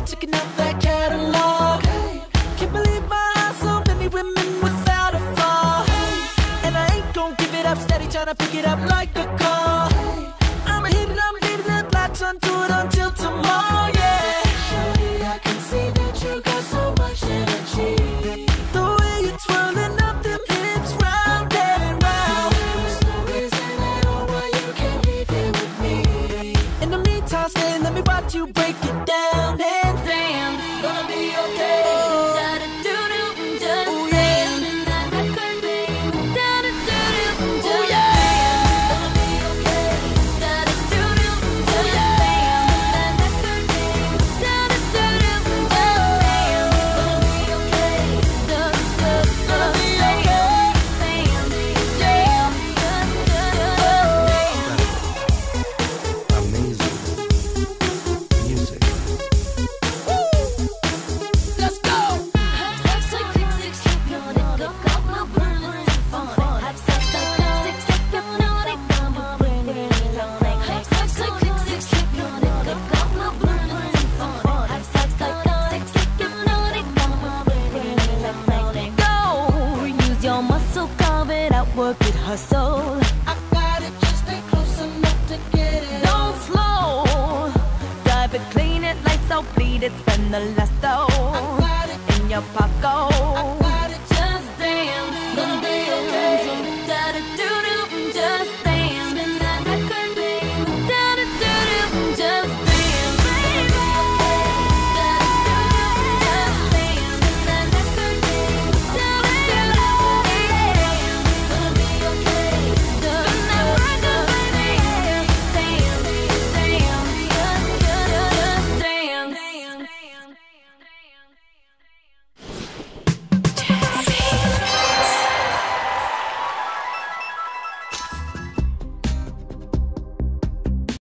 checking out that catalog. Can't believe my eyes, so many women without a flaw. And I ain't gon' give it up, steady trying to pick it up like a call. I'ma hit it, I'm leaving it, latch onto it until tomorrow, yeah. Shorty, I can see that you got so much energy. The way you're twirling up them hips round and round. There's no reason at all why you can't leave here with me. In the meantime, stay, let me watch you break it down. And damn, it's gonna be okay. Work it, hustle. I got it, just stay close enough to get it. Don't slow. Drive it, clean it, lights out, bleed it, spend the last dough. I got it in your pocket.